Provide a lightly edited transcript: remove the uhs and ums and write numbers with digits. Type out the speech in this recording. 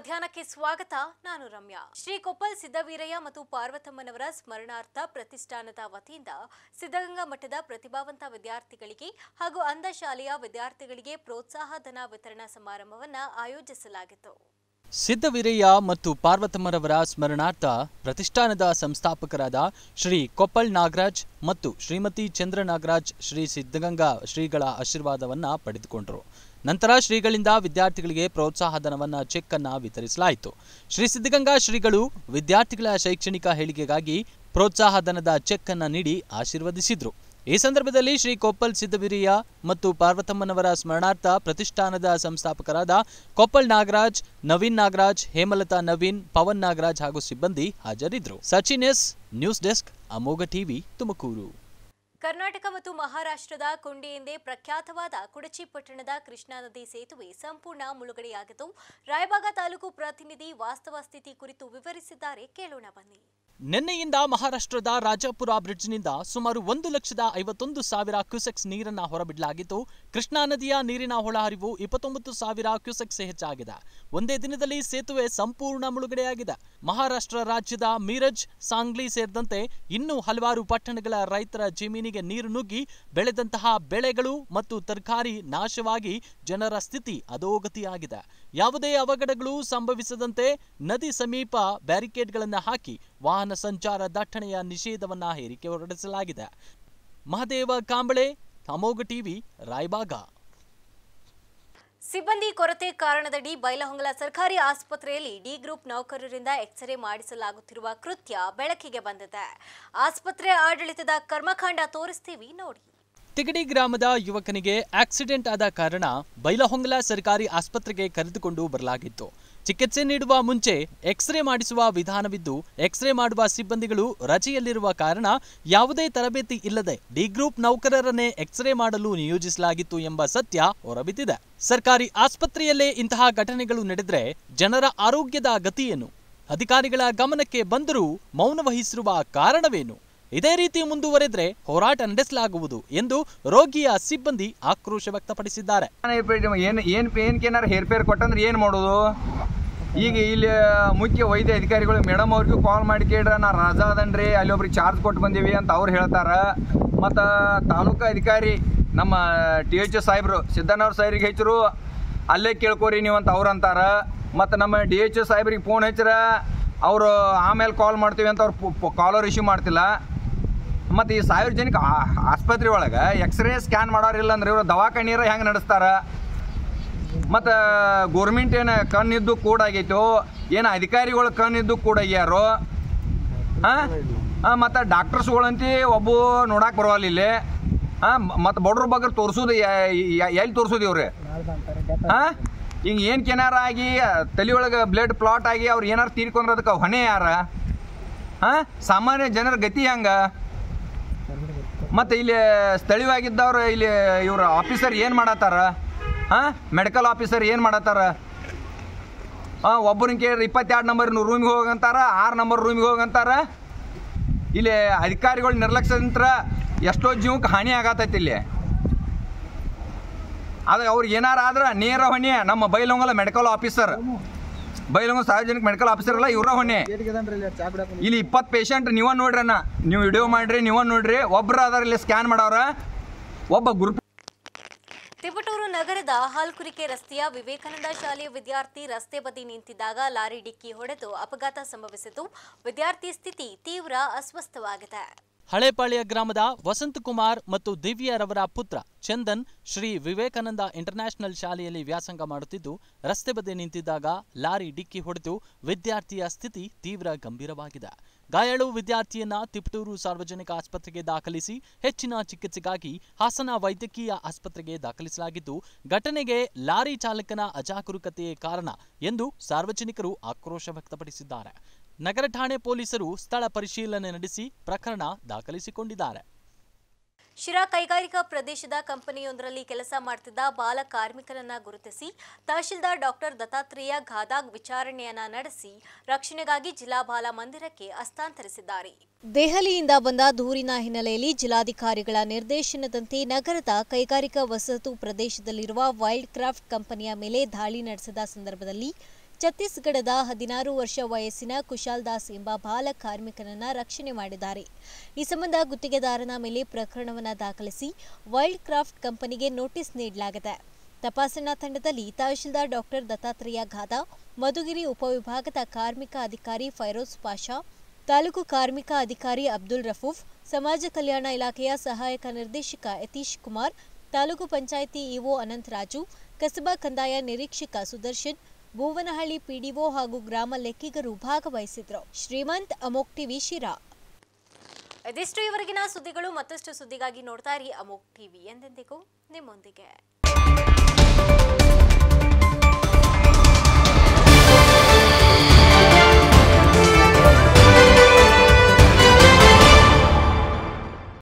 ಮಧ್ಯಾಹ್ನಕ್ಕೆ ಸ್ವಾಗತ. ನಾನು ರಮ್ಯಾ. ಶ್ರೀ ಕೊಪ್ಪಲ್ ಸಿದ್ದವೀರಯ್ಯ ಮತ್ತು ಪಾರ್ವತಮ್ಮನವರ ಸ್ಮರಣಾರ್ಥ ಪ್ರತಿಷ್ಠಾನದ ವತಿಯಿಂದ ಸಿದ್ದಗಂಗಾ ಮಠದ ಪ್ರತಿಭಾವಂತ ವಿದ್ಯಾರ್ಥಿಗಳಿಗೆ ಹಾಗೂ ಅಂಧ ಶಾಲೆಯ ವಿದ್ಯಾರ್ಥಿಗಳಿಗೆ ಪ್ರೋತ್ಸಾಹ ಧನ ವಿತರಣಾ ಸಮಾರಂಭವನ್ನು ಆಯೋಜಿಸಲಾಗಿತ್ತು. ಸಿದ್ದವೀರಯ್ಯ ಮತ್ತು ಪಾರ್ವತಮ್ಮರವರ ಸ್ಮರಣಾರ್ಥ ಪ್ರತಿಷ್ಠಾನದ ಸಂಸ್ಥಾಪಕರಾದ ಶ್ರೀ ಕೊಪ್ಪಲ್ ನಾಗರಾಜ್ ಮತ್ತು ಶ್ರೀಮತಿ ಚಂದ್ರ ನಾಗರಾಜ್ ಶ್ರೀ ಸಿದ್ದಗಂಗಾ ಶ್ರೀಗಳ ಆಶೀರ್ವಾದವನ್ನು ಪಡೆದುಕೊಂಡರು. ನಂತರ ಶ್ರೀಗಳಿಂದ ವಿದ್ಯಾರ್ಥಿಗಳಿಗೆ ಪ್ರೋತ್ಸಾಹ ಧನವನ್ನು ಚೆಕ್ ಅನ್ನು ವಿತರಿಸಲಾಯಿತು. ಶ್ರೀ ಸಿದ್ದಗಂಗಾ ಶ್ರೀಗಳು ವಿದ್ಯಾರ್ಥಿಗಳ ಶೈಕ್ಷಣಿಕ ಏಳಿಗೆಗಾಗಿ ಪ್ರೋತ್ಸಾಹ ಧನದ ಚೆಕ್ ಅನ್ನು ನೀಡಿ ಆಶೀರ್ವದಿಸಿದರು. ಈ ಸಂದರ್ಭದಲ್ಲಿ ಶ್ರೀ ಕೊಪ್ಪಲ್ ಸಿದ್ದವೀರಯ್ಯ ಮತ್ತು ಪಾರ್ವತಮ್ಮನವರ ಸ್ಮರಣಾರ್ಥ ಪ್ರತಿಷ್ಠಾನದ ಸಂಸ್ಥಾಪಕರಾದ ಕೊಪ್ಪಲ್ ನಾಗರಾಜ್, ನವೀನ್ ನಾಗರಾಜ್, ಹೇಮಲತಾ ನವೀನ್, ಪವನ್ ನಾಗರಾಜ್ ಹಾಗೂ ಸಿಬ್ಬಂದಿ ಹಾಜರಿದ್ದರು. Sachin S, news desk, Amogha TV, Tumakuru. Karnataka ಮತ್ತು ಮಹಾರಾಷ್ಟ್ರದ ಕೊಂಡಿ ಎಂದೇ ಪ್ರಖ್ಯಾತವಾದ ಕುಡಚಿ ಪಟ್ಟಣದ ಕೃಷ್ಣಾ ನದಿ ಸೇತುವೆ ಸಂಪೂರ್ಣ ಮುಳುಗಡೆಯಾಗಿದ್ದು, ರಾಯಬಾಗ ತಾಲೂಕು ಪ್ರತಿನಿಧಿ ವಾಸ್ತವ ಸ್ಥಿತಿ ಕುರಿತು ವಿವರಿಸಿದ್ದಾರೆ. ಕೇಳೋಣ ಬನ್ನಿ. ನಿನ್ನೆಯಿಂದ ಮಹಾರಾಷ್ಟ್ರದ ರಾಜಾಪುರ ಬ್ರಿಡ್ಜ್ನಿಂದ ಸುಮಾರು 1,51,000 ಕ್ಯೂಸೆಕ್ಸ್ ನೀರನ್ನು ಹೊರಬಿಡಲಾಗಿದ್ದು, ಕೃಷ್ಣಾ ನದಿಯ ನೀರಿನ ಒಳಹರಿವು 29,000 ಕ್ಯೂಸೆಕ್ಸ್ ಹೆಚ್ಚಾಗಿದೆ. ಒಂದೇ ದಿನದಲ್ಲಿ ಸೇತುವೆ ಸಂಪೂರ್ಣ ಮುಳುಗಡೆಯಾಗಿದೆ. ಮಹಾರಾಷ್ಟ್ರ ರಾಜ್ಯದ ಮೀರಜ್, ಸಾಂಗ್ಲಿ ಸೇರಿದಂತೆ ಇನ್ನೂ ಹಲವಾರು ಪಟ್ಟಣಗಳ ರೈತರ ಜಮೀನಿಗೆ ನೀರು ನುಗ್ಗಿ ಬೆಳೆದಂತಹ ಬೆಳೆಗಳು ಮತ್ತು ತರಕಾರಿ ನಾಶವಾಗಿ ಜನರ ಸ್ಥಿತಿ ಅಧೋಗತಿಯಾಗಿದೆ. ಯಾವುದೇ ಅವಘಡಗಳು ಸಂಭವಿಸದಂತೆ ನದಿ ಸಮೀಪ ಬ್ಯಾರಿಕೇಡ್ಗಳನ್ನು ಹಾಕಿ ವಾಹನ ಸಂಚಾರ ದಟ್ಟಣೆಯ ನಿಷೇಧವನ್ನ ಹೇರಿಕೆ ಹೊರಡಿಸಲಾಗಿದೆ. ಮಹದೇವ ಕಾಂಬಳೆ, ಅಮೋಘ ಟಿವಿ, ರಾಯಬಾಗ. ಸಿಬ್ಬಂದಿ ಕೊರತೆ ಕಾರಣದಡಿ ಬೈಲಹೊಂಗಲ ಸರ್ಕಾರಿ ಆಸ್ಪತ್ರೆಯಲ್ಲಿ ಡಿ ಗ್ರೂಪ್ ನೌಕರರಿಂದ ಎಕ್ಸ್ರೇ ಮಾಡಿಸಲಾಗುತ್ತಿರುವ ಕೃತ್ಯ ಬೆಳಕಿಗೆ ಬಂದಿದೆ. ಆಸ್ಪತ್ರೆ ಆಡಳಿತದ ಕರ್ಮಕಾಂಡ ತೋರಿಸ್ತೀವಿ ನೋಡಿ. ತಿಗಡಿ ಗ್ರಾಮದ ಯುವಕನಿಗೆ ಆಕ್ಸಿಡೆಂಟ್ ಆದ ಕಾರಣ ಬೈಲಹೊಂಗಲ ಸರ್ಕಾರಿ ಆಸ್ಪತ್ರೆಗೆ ಕರೆದುಕೊಂಡು ಬರಲಾಗಿತ್ತು. ಚಿಕಿತ್ಸೆ ನೀಡುವ ಮುಂಚೆ ಎಕ್ಸ್ರೇ ಮಾಡಿಸುವ ವಿಧಾನವಿದ್ದು, ಎಕ್ಸ್ರೇ ಮಾಡುವ ಸಿಬ್ಬಂದಿಗಳು ರಜೆಯಲ್ಲಿರುವ ಕಾರಣ ಯಾವುದೇ ತರಬೇತಿ ಇಲ್ಲದೆ ಡಿ ಗ್ರೂಪ್ ನೌಕರರನ್ನೇ ಎಕ್ಸ್ರೇ ಮಾಡಲು ನಿಯೋಜಿಸಲಾಗಿತ್ತು ಎಂಬ ಸತ್ಯ ಹೊರಬಿದ್ದಿದೆ. ಸರ್ಕಾರಿ ಆಸ್ಪತ್ರೆಯಲ್ಲೇ ಇಂತಹ ಘಟನೆಗಳು ನಡೆದರೆ ಜನರ ಆರೋಗ್ಯದ ಗತಿಯೇನು? ಅಧಿಕಾರಿಗಳ ಗಮನಕ್ಕೆ ಬಂದರೂ ಮೌನ ವಹಿಸಿರುವ ಕಾರಣವೇನು? ಇದೇ ರೀತಿ ಮುಂದುವರೆದ್ರೆ ಹೋರಾಟ ನಡೆಸಲಾಗುವುದು ಎಂದು ರೋಗಿಯ ಸಿಬ್ಬಂದಿ ಆಕ್ರೋಶ ವ್ಯಕ್ತಪಡಿಸಿದ್ದಾರೆ. ಏನಾರು ಹೇರ್ಪೇರ್ ಕೊಟ್ಟಂದ್ರೆ ಏನು ಮಾಡೋದು? ಈಗ ಇಲ್ಲಿ ಮುಖ್ಯ ವೈದ್ಯ ಅಧಿಕಾರಿಗಳು ಮೇಡಮ್ ಅವ್ರಿಗೂ ಕಾಲ್ ಮಾಡಿ ಕೇಳ್ರ, ನಾ ರಜಾ ಅದನ್ರಿ, ಅಲ್ಲಿ ಒಬ್ರಿಗೆ ಚಾರ್ಜ್ ಕೊಟ್ಟು ಬಂದೀವಿ ಅಂತ ಅವ್ರು ಹೇಳ್ತಾರೆ. ಮತ್ತು ತಾಲೂಕು ಅಧಿಕಾರಿ ನಮ್ಮ TH ಸಾಹೇಬ್ರು ಸಿದ್ದನವ್ರ ಸಾಹೇಬ್ರಿಗೆ ಹೆಚ್ಚರು ಅಲ್ಲೇ ಕೇಳ್ಕೊರಿ ನೀವು ಅಂತ ಅವ್ರು ಅಂತಾರೆ. ಮತ್ತು ನಮ್ಮ DH ಸಾಹೇಬ್ರಿಗೆ ಫೋನ್ ಹಚ್ಚಿರ ಅವರು ಆಮೇಲೆ ಕಾಲ್ ಮಾಡ್ತೀವಿ ಅಂತ ಅವ್ರು ಕಾಲರ್ ರಿಸೀವ್ ಮಾಡ್ತಿಲ್ಲ. ಮತ್ತು ಈ ಸಾರ್ವಜನಿಕ ಆಸ್ಪತ್ರೆ ಒಳಗೆ ಎಕ್ಸ್ರೇ ಸ್ಕ್ಯಾನ್ ಮಾಡೋರಿಲ್ಲ ಅಂದ್ರೆ ಇವರು ದವಾಖಾನಿಯರ ಹೆಂಗೆ ನಡೆಸ್ತಾರೆ? ಮತ್ತು ಗೋರ್ಮೆಂಟ್ ಏನು ಕಣ್ಣಿದ್ದು ಕೂಡಾಗೈತೋ, ಏನು ಅಧಿಕಾರಿಗಳು ಕಣ್ಣಿದ್ದು ಕೂಡಾಗ್ಯಾರೋ? ಮತ್ತು ಡಾಕ್ಟರ್ಸ್ಗಳಂತೂ ಒಬ್ಬ ನೋಡಕ್ಕೆ ಬರೋಲ್ಲ ಇಲ್ಲಿ. ಮತ್ತು ಬಡ್ರ ಬಗ್ಗೆ ತೋರಿಸೋದು ಎಲ್ಲಿ ತೋರಿಸೋದು ಇವ್ರಿ? ಈಗ ಏನು ಕೆನಾರ ಆಗಿ ತಲೆಯೊಳಗೆ ಬ್ಲಡ್ ಕ್ಲಾಟ್ ಆಗಿ ಅವ್ರು ಏನಾರು ತೀರ್ಕೊಂಡ್ರೆ ಅದಕ್ಕೆ ಹೊಣೆ ಯಾರ? ಸಾಮಾನ್ಯ ಜನರ ಗತಿ ಹೆಂಗೆ? ಮತ್ತು ಇಲ್ಲಿ ಸ್ಥಳೀಯವಾಗಿದ್ದವ್ರು ಇಲ್ಲಿ ಇವ್ರ ಆಫೀಸರ್ ಏನು ಮಾಡತ್ತಾರ? ಮೆಡಿಕಲ್ ಆಫೀಸರ್ ಏನು ಮಾಡತ್ತಾರ? ಒಬ್ಬರನ್ನ ಕೇಳಿ 22 ನಂಬರ್ ರೂಮಿಗೆ ಹೋಗಂತಾರ, 6 ನಂಬರ್ ರೂಮಿಗೆ ಹೋಗಂತಾರ. ಇಲ್ಲಿ ಅಧಿಕಾರಿಗಳು ನಿರ್ಲಕ್ಷ್ಯದಿಂದ ಎಷ್ಟೋ ಜೀವಕ್ಕೆ ಹಾನಿ ಆಗತ್ತೈತಿ. ಇಲ್ಲಿ ಅದು ಅವ್ರಿಗೆ ಏನಾರು ಆದ್ರೆ ನೇರ ಹೊಣೆ ನಮ್ಮ ಬೈಲಹೊಂಗಲ ಮೆಡಿಕಲ್ ಆಫೀಸರ್, ಬೈಲಹೊಂಗಲ ಸಾರ್ವಜನಿಕ ಮೆಡಿಕಲ್ ಆಫೀಸರ್ ಅಲ್ಲ, ಇವರ ಹೊಣೆ. ಇಲ್ಲಿ 20 ಪೇಷಂಟ್ ನೀವ ನೋಡ್ರಣ್ಣ, ನೀವು ವಿಡಿಯೋ ಮಾಡ್ರಿ, ನೀವ ನೋಡ್ರಿ. ಒಬ್ರು ಅದಾರ ಇಲ್ಲಿ ಸ್ಕ್ಯಾನ್ ಮಾಡವ್ರ, ಒಬ್ಬ ಗ್ರೂಪ್. ತಿಪಟೂರು ನಗರದ ಹಾಲ್ಕುರಿಕೆ ರಸ್ತೆಯ ವಿವೇಕಾನಂದ ಶಾಲೆಯ ವಿದ್ಯಾರ್ಥಿ ರಸ್ತೆ ಬದಿ ನಿಂತಿದ್ದಾಗ ಲಾರಿ ಡಿಕ್ಕಿ ಹೊಡೆದು ಅಪಘಾತ ಸಂಭವಿಸಿದ್ದು, ವಿದ್ಯಾರ್ಥಿ ಸ್ಥಿತಿ ತೀವ್ರ ಅಸ್ವಸ್ಥವಾಗಿದೆ. ಹಳೇಪಾಳ್ಯ ಗ್ರಾಮದ ವಸಂತಕುಮಾರ್ ಮತ್ತು ದಿವ್ಯಾರವರ ಪುತ್ರ ಚಂದನ್ ಶ್ರೀ ವಿವೇಕಾನಂದ ಇಂಟರ್ನ್ಯಾಷನಲ್ ಶಾಲೆಯಲ್ಲಿ ವ್ಯಾಸಂಗ ಮಾಡುತ್ತಿದ್ದು, ರಸ್ತೆ ಬದಿ ನಿಂತಿದ್ದಾಗ ಲಾರಿ ಡಿಕ್ಕಿ ಹೊಡೆದು ವಿದ್ಯಾರ್ಥಿಯ ಸ್ಥಿತಿ ತೀವ್ರ ಗಂಭೀರವಾಗಿದೆ. ಗಾಯಾಳು ವಿದ್ಯಾರ್ಥಿಯನ್ನ ತಿಪಟೂರು ಸಾರ್ವಜನಿಕ ಆಸ್ಪತ್ರೆಗೆ ದಾಖಲಿಸಿ ಹೆಚ್ಚಿನ ಚಿಕಿತ್ಸೆಗಾಗಿ ಹಾಸನ ವೈದ್ಯಕೀಯ ಆಸ್ಪತ್ರೆಗೆ ದಾಖಲಿಸಲಾಗಿದ್ದು, ಘಟನೆಗೆ ಲಾರಿ ಚಾಲಕನ ಅಜಾಗರೂಕತೆಯೇ ಕಾರಣ ಎಂದು ಸಾರ್ವಜನಿಕರು ಆಕ್ರೋಶ ವ್ಯಕ್ತಪಡಿಸಿದ್ದಾರೆ. ನಗರ ಠಾಣೆ ಪೊಲೀಸರು ಸ್ಥಳ ಪರಿಶೀಲನೆ ನಡೆಸಿ ಪ್ರಕರಣ ದಾಖಲಿಸಿಕೊಂಡಿದ್ದಾರೆ. ಶಿರಾ ಕೈಗಾರಿಕಾ ಪ್ರದೇಶದ ಕಂಪನಿಯೊಂದರಲ್ಲಿ ಕೆಲಸ ಮಾಡುತ್ತಿದ್ದ ಬಾಲ ಕಾರ್ಮಿಕರನ್ನ ಗುರುತಿಸಿ ತಹಶೀಲ್ದಾರ್ ಡಾಕ್ಟರ್ ದತ್ತಾತ್ರೇಯ ಘಾದಾಗ್ ವಿಚಾರಣೆಯನ್ನ ನಡೆಸಿ ರಕ್ಷಣೆಗಾಗಿ ಜಿಲ್ಲಾ ಬಾಲ ಮಂದಿರಕ್ಕೆ ಹಸ್ತಾಂತರಿಸಿದ್ದಾರೆ. ದೆಹಲಿಯಿಂದ ಬಂದ ದೂರಿನ ಹಿನ್ನೆಲೆಯಲ್ಲಿ ಜಿಲ್ಲಾಧಿಕಾರಿಗಳ ನಿರ್ದೇಶನದಂತೆ ನಗರದ ಕೈಗಾರಿಕಾ ವಸತು ಪ್ರದೇಶದಲ್ಲಿರುವ ವೈಲ್ಡ್ ಕ್ರಾಫ್ಟ್ ಕಂಪನಿಯ ಮೇಲೆ ದಾಳಿ ನಡೆಸಿದ ಸಂದರ್ಭದಲ್ಲಿ ಛತ್ತೀಸ್ಗಢದ 16 ವರ್ಷ ವಯಸ್ಸಿನ ಕುಶಾಲ್ ದಾಸ್ ಎಂಬ ಬಾಲ ಕಾರ್ಮಿಕನನ್ನ ರಕ್ಷಣೆ ಮಾಡಿದ್ದಾರೆ. ಈ ಸಂಬಂಧ ಗುತ್ತಿಗೆದಾರನ ಮೇಲೆ ಪ್ರಕರಣವನ್ನು ದಾಖಲಿಸಿ ವೈಲ್ಡ್ ಕ್ರಾಫ್ಟ್ ಕಂಪನಿಗೆ ನೋಟಿಸ್ ನೀಡಲಾಗಿದೆ. ತಪಾಸಣಾ ತಂಡದಲ್ಲಿ ತಹಶೀಲ್ದಾರ್ ಡಾಕ್ಟರ್ ದತ್ತಾತ್ರೇಯ ಘಾದಾ, ಮಧುಗಿರಿ ಉಪವಿಭಾಗದ ಕಾರ್ಮಿಕ ಅಧಿಕಾರಿ ಫೈರೋಜ್ ಪಾಷಾ, ತಾಲೂಕು ಕಾರ್ಮಿಕ ಅಧಿಕಾರಿ ಅಬ್ದುಲ್ ರಫೂಫ್, ಸಮಾಜ ಕಲ್ಯಾಣ ಇಲಾಖೆಯ ಸಹಾಯಕ ನಿರ್ದೇಶಕ ಯತೀಶ್ ಕುಮಾರ್, ತಾಲೂಕು ಪಂಚಾಯಿತಿ ಇಒ ಅನಂತರಾಜು, ಕಸಬಾ ಕಂದಾಯ ನಿರೀಕ್ಷಕ ಸುದರ್ಶನ್, ಭೂವನಹಳ್ಳಿ ಪಿಡಿಒ ಹಾಗೂ ಗ್ರಾಮ ಲೆಕ್ಕಿಗರು ಭಾಗವಹಿಸಿದ್ರು. ಶ್ರೀಮಂತ್, ಅಮೋಕ್ ಟಿವಿ, ಶಿರಾ. ಇದಿಷ್ಟು ಇವರೆಗಿನ ಸುದ್ದಿಗಳು. ಮತ್ತಷ್ಟು ಸುದ್ದಿಗಾಗಿ ನೋಡ್ತಾ ಇರಿ ಅಮೋಕ್ ಟಿವಿ. ಎಂದೆಂದಿಗೂ ನಿಮ್ಮೊಂದಿಗೆ.